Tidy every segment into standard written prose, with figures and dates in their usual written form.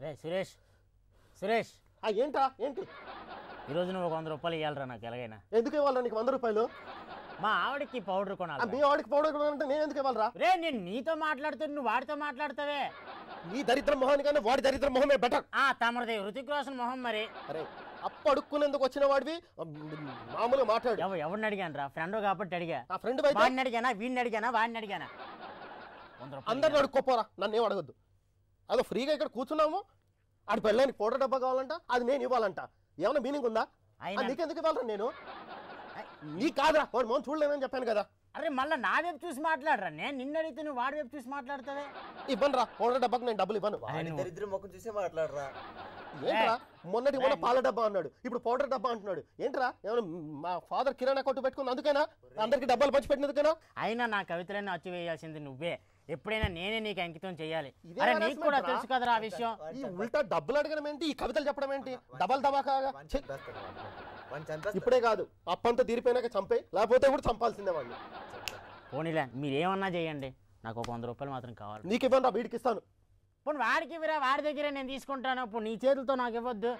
సురేష్ సురేష్ ఏంటా ఏంటి ఈరోజు నువ్వు 100 రూపాయలు ఇవ్వాలరా నాకు ఎలాగైనా. ఎందుకు ఇవ్వాలా నీకు 100 రూపాయలు? మా ఆవిడకి పౌడర్ కొనాలి. మీ ఆవిడకి పౌడర్ కొనాలంటే నేను ఎందుకు ఇవ్వాలరా? రే నేను నీతో మాట్లాడుతూ నువ్వు వాడితో మాట్లాడతావే. నీ దరిద్ర మొహాన్ని కానీ వాడి దరిద్ర మొహమే బెటర్. తమరిది హృతిక్ రోషన్ మొహం. మరి అరే అప్పు అడుక్కునేందుకు వచ్చిన వాడివి మామూలుగా మాట్లాడు. ఎవరిని అడిగాను రా? ఫ్రెండ్ కాబట్టి అడిగా. ఆ ఫ్రెండ్ వాడిని అడిగానా, వీడిని అడిగానా, వాడిని అడిగానా? అందరిని అడుక్కోపోరా, నన్ను ఏం అడగద్దు. అదో ఫ్రీగా ఇక్కడ కూర్చున్నాము, ఆడి పెళ్ళానికి పౌడర్ డబ్బా కావాలంట, అది నేను ఇవ్వాలంట. ఏమైనా మీనింగ్ ఉందా? నీకెందుకు ఇవ్వాలరా నేను? నీ కాదురా, వాడు మోహన్ చూడలేనని చెప్పాను కదా. అరే మళ్ళీ నా వైపు చూసి మాట్లాడరా. నేను నిన్న అడిగితే నువ్వు వాడి వైపు చూసి మాట్లాడతావే. ఇవ్వను రా, పౌడర్ డబ్బాకు నేను డబ్బులు ఇవ్వను. దరిద్ర ముఖం చూసి మాట్లాడరా. ఏంట్రా మొన్న పాల డబ్బా అన్నాడు, ఇప్పుడు పౌడర్ డబ్బా అంటున్నాడు. ఏంట్రా ఏమైనా మా ఫాదర్ కిరాణా కొట్టు పెట్టుకుంది అందుకేనా? అందరికి డబ్బాలు పంచి పెట్టినందుకేనా? అయినా నా కవితలన్నీ వచ్చి వేయాల్సింది నువ్వే. ఎప్పుడైనా నేనే నీకు అంకితం చేయాలి. అరే నీకు కూడా తెలుసు కదరా ఆ విషయం. ఈ ఉల్టా డబ్బులు అడగడం ఏంటి, ఈ కవితలు చెప్పడం ఏంటి? డబల్ దబాకాగా. ఇప్పుడే కాదు, అప్పంతా తీరిపోయినాక చంపే, లేకపోతే కూడా చంపాల్సిందే వాడిని. పోనీలే మీరేమన్నా చేయండి, నాకు ఒక 100 రూపాయలు మాత్రం కావాలి. నీకు ఇవ్వను రా, వీడికి ఇస్తాను. పోనీ వాడికి ఇవ్వరా, వాడి దగ్గరే నేను తీసుకుంటాను. ఇప్పుడు నీ చేతులతో నాకు ఇవ్వద్దు.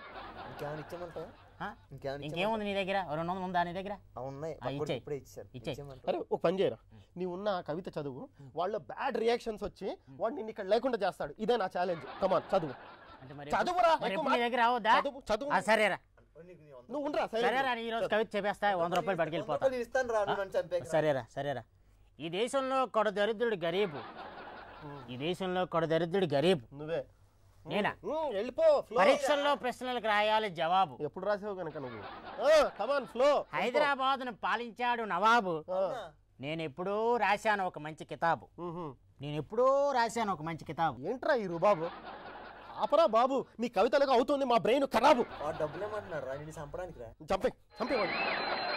ఇంకేముంది నీ దగ్గర? 200 ఉందా నీ దగ్గర? అరే ఒక పని చేయరా, నీ ఉన్న కవిత చదువు, వాళ్ళ బ్యాడ్ రియాక్షన్స్ వచ్చి వాడు నిన్ను ఇక్కడ లేకుండా చేస్తాడు. ఇదే నా ఛాలెంజ్. కమాన్ చదువు. చదువురా దగ్గర అవద్దా? సరేరా నువ్వు ఉండరా. సరేరా ఈ రోజు కవిత చెప్పేస్తా, 100 రూపాయలు పడికి వెళ్ళిపోతా. సరేరా సరేరా. ఈ దేశంలో కొడదరిద్రుడు గరీబు. ఈ దేశంలో కొడదరిద్రుడు గరీబు నువ్వే. నేనా? వెళ్ళిపో. పరీక్షల్లో ప్రశ్నలకు రాయాలి జవాబు. ఎప్పుడు రాసావు కనుక నువ్వు. కమాన్ ఫ్లో. హైదరాబాద్ ను పాలించాడు నవాబు. నేను ఎప్పుడూ రాశాను ఒక మంచి కితాబు. నేను ఎప్పుడూ రాశాను ఒక మంచి కితాబు. ఏంట్రా ఈ రుబాబు? ఆపరా బాబు, నీ కవితలకు అవుతుంది మా బ్రెయిన్ ఖరాబు. డబ్బులేమంటున్నారు చంపడానికి. చంపేవాడు.